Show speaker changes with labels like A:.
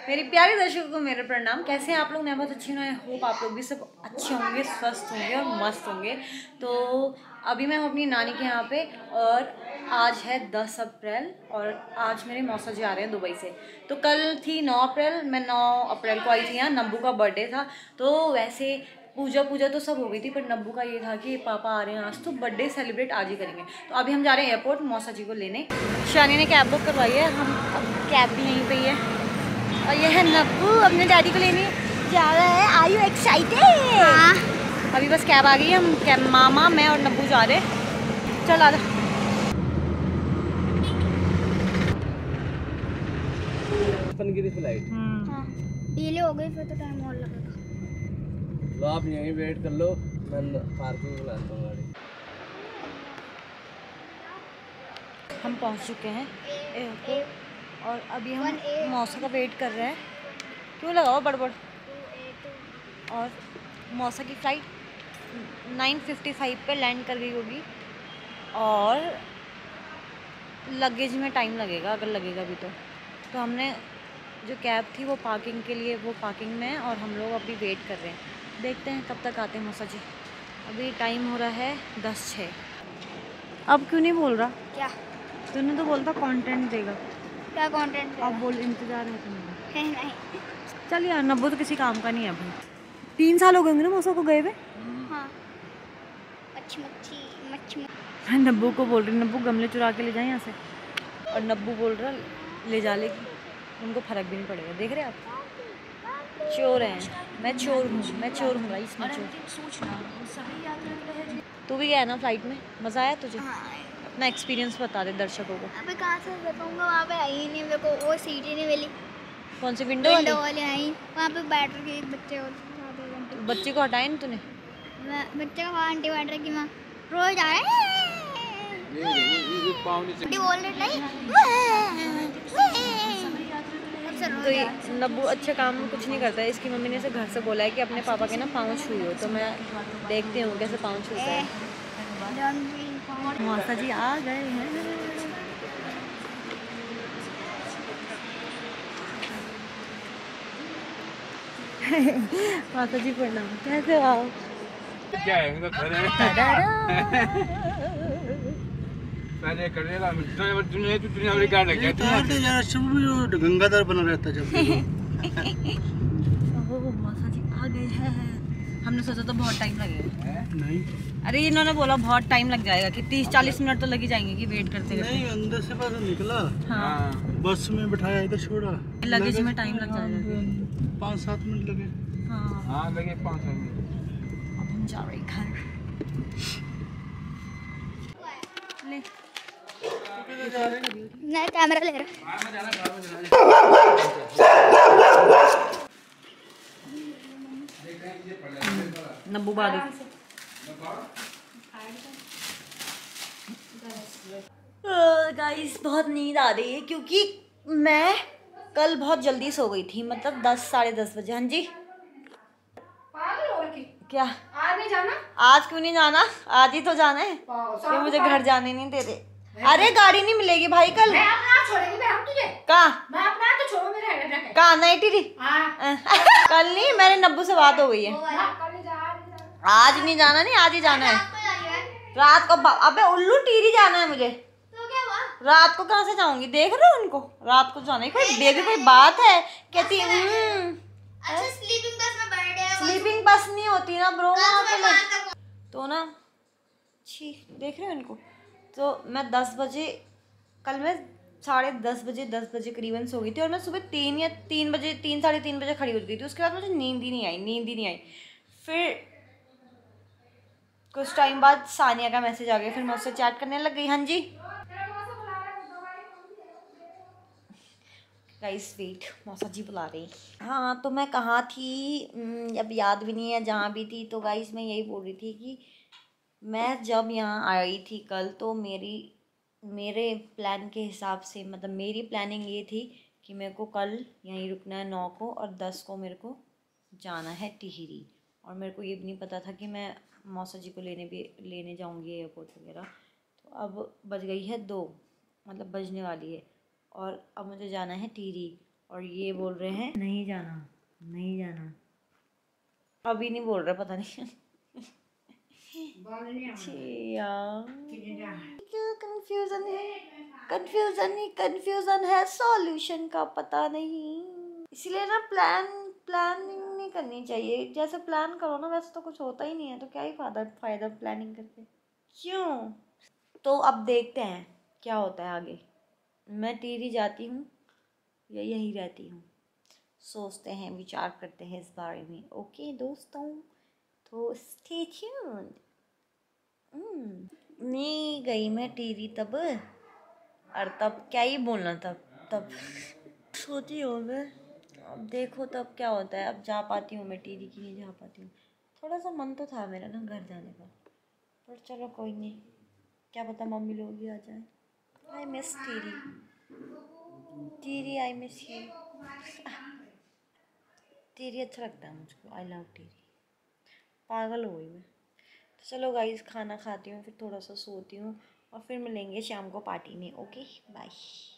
A: मेरी प्यारे दर्शकों को मेरा प्रणाम। कैसे हैं आप लोग? मैं बहुत अच्छी हूँ। आई होप आप लोग भी सब अच्छे होंगे, स्वस्थ होंगे और मस्त होंगे। तो अभी मैं हूँ अपनी नानी के यहाँ पे और आज है 10 अप्रैल और आज मेरे मौसा जी आ रहे हैं दुबई से। तो कल थी 9 अप्रैल, मैं 9 अप्रैल को आई थी यहाँ। नब्बू का बर्थडे था तो वैसे पूजा तो सब हो गई थी, पर नब्बू का ये था कि पापा आ रहे हैं आज तो बर्थडे सेलिब्रेट आज ही करेंगे। तो अभी हम जा रहे हैं एयरपोर्ट मौसा जी को लेने। शानी ने कैब बुक करवाई है, हम अब कैब भी यहीं पे है और ये है नब्बू अपने डैडी को लेने जा रहा है। Are you excited? हाँ। अभी बस कैब आ गई है, हम कैब मामा मैं और नब्बू जा रहे हैं। चल आ जा।
B: 55 की फ्लाइट।
C: हाँ, डिले हो गई फिर तो टाइम और लगेगा।
B: लो आप यहीं वेट कर लो, मैं पार्किंग में लाता हूँ गाड़ी।
A: हम पहुंच चुके हैं एयरपोर्ट और अभी हम मौसा का वेट कर रहे हैं। क्यों लगाओ बड़बड़। और मौसा की फ़्लाइट 9:55 पे लैंड कर गई होगी और लगेज में टाइम लगेगा, अगर लगेगा भी तो हमने जो कैब थी वो पार्किंग के लिए, वो पार्किंग में है और हम लोग अभी वेट कर रहे हैं। देखते हैं कब तक आते हैं मौसा जी। अभी टाइम हो रहा है 10:06। अब क्यों नहीं बोल रहा?
C: क्या?
A: तूने तो बोलता कंटेंट देगा।
C: क्या कंटेंट?
A: अब बोल, इंतजार है तुम्हारा।
C: है नहीं।
A: चल यार, नब्बू तो किसी काम का नहीं है अभी। 3 साल हो गए होंगे ना मौसा को गए हुए।
C: हाँ, मच्छी
A: नब्बू को बोल रही, नब्बू गमले चुरा के ले जाए यहाँ से, और नब्बू बोल रहा ले जा लेगी, उनको फर्क भी नहीं पड़ेगा। देख रहे आप, चोर हैं। मैं चोर हूँ भाई, इसमें चोर। तू भी गया ना फ्लाइट में, मज़ा आया तुझे?
C: हाँ।
A: अपना एक्सपीरियंस बता दे दर्शकों को।
C: अबे कहाँ से बताऊँगा, वहाँ पे आई ही नहीं, मेरे को वो सीट ही नहीं मिली।
A: कौन सी विंडो
C: वाली आई, वहाँ पे बैठ के एक बच्चे और
A: बच्चे को हटाए नहीं तूने?
C: बच्चे का आंटी बैठ रही कि माँ रोज आ रहे हैं
A: तो ये नब्बू अच्छे काम में कुछ नहीं करता है। इसकी मम्मी ने इसे घर से बोला है कि अपने पापा के ना पाँव छुई हो, तो मैं देखती हूँ कैसे पाँव छूता है। मौसा जी आ गए हैं। माता जी प्रणाम, कैसे हो?
B: क्या है इनका घर पहले करेला दुनिया में क्या लग गया यार, सब जो गंगाधर बना रहता जब।
A: ओह मौसा जी आ गए हैं। हमने सोचा तो बहुत टाइम लगेगा।
B: नहीं,
A: अरे इन्होंने बोला बहुत टाइम लग जाएगा कि 30-40 मिनट तो लग ही जाएंगे कि वेट करते
B: नहीं, अंदर से बस निकला।
A: हाँ,
B: बस में बिठाया, इधर छोड़ा,
A: लगेज में टाइम लग जाएगा।
B: 5-7 मिनट लगे। हाँ लगे 5 मिनट।
A: अब हम जा रहे घर। ले
C: मैं कैमरा ले रहा।
A: नब्बू बारी गाइस, बहुत नींद आ रही है क्योंकि मैं कल बहुत जल्दी सो गई थी, मतलब 10-10:30 बजे। हाँ जी, क्या
D: आज नहीं जाना?
A: आज क्यों नहीं जाना? आज ही तो जाना है। ये मुझे घर जाने नहीं दे रहे। अरे गाड़ी नहीं मिलेगी भाई कल।
D: मैं अपना छोड़ेगी, मैं हम तुझे।
A: कहाँ?
D: मैं अपना तो छोड़ो, मेरे हेड रखे।
A: कहाँ? नहीं टीरी।
D: हाँ।
A: कल नहीं, मेरे नब्बू से बात हो गई है।
D: कल नहीं जा।
A: आज नहीं जाना, नहीं आज ही जाना है। रात को अबे उल्लू, टीरी जाना है मुझे।
C: तो क्या हुआ?
A: रात को कहाँ से जाऊंगी? देख रहे हो उनको, रात को जाना है। कोई बेबी कोई बात है? कहती
C: अच्छा, स्लीपिंग बस में बैठे हैं।
A: स्लीपिंग बस नहीं होती ना ब्रो वहाँ पे तो ना। छी, देख रहे हो इनको। तो मैं 10 बजे, कल मैं 10:30 बजे करीबन सो गई थी और मैं सुबह 3 बजे 3-3:30 बजे खड़ी हो गई थी। उसके बाद मुझे नींद ही नहीं आई। फिर कुछ टाइम बाद सानिया का मैसेज आ गया, फिर मैं उससे चैट करने लग गई। हाँ जी गाइस वेट, मौसा जी बुला रही। हाँ, तो मैं कहाँ थी अब याद भी नहीं है, जहाँ भी थी। तो गाइस मैं यही बोल रही थी कि मैं जब यहाँ आई थी कल, तो मेरे प्लान के हिसाब से, मतलब मेरी प्लानिंग ये थी कि मेरे को कल यहीं रुकना है 9 को और 10 को मेरे को जाना है टिहरी। और मेरे को ये भी नहीं पता था कि मैं मौसा जी को लेने जाऊँगी एयरपोर्ट वगैरह। तो अब बज गई है 2, मतलब बजने वाली है और अब मुझे जाना है टिहरी। और ये बोल रहे हैं नहीं जाना, नहीं जाना। अभी नहीं बोल रहे, पता नहीं। कंफ्यूजन है, कंफ्यूजन है, सॉल्यूशन का पता नहीं। इसलिए ना प्लानिंग नहीं करनी चाहिए। जैसे प्लान करो ना वैसे तो कुछ होता ही नहीं है, तो क्या ही फायदा प्लानिंग करके, क्यों? तो अब देखते हैं क्या होता है आगे। मैं टिहरी जाती हूँ या यहीं रहती हूँ, सोचते हैं, विचार करते हैं इस बारे में। ओके दोस्तों, तो स्टे ट्यून्ड। नहीं गई मैं टिहरी तब, और तब क्या ही बोलना, तब सोती हूँ मैं। अब देखो तब क्या होता है। अब जा पाती हूँ मैं टिहरी की नहीं जा पाती हूँ। थोड़ा सा मन तो था मेरा ना घर जाने का, पर चलो कोई नहीं, क्या पता मम्मी लोग भी आ जाए। I miss Tehri, Tehri I miss you. Tehri अच्छा लगता है मुझको, आई लव टिहरी, पागल हो गई मैं। तो चलो गाइस, खाना खाती हूँ, फिर थोड़ा सा सोती हूँ, और फिर मिलेंगे शाम को पार्टी में। Okay bye.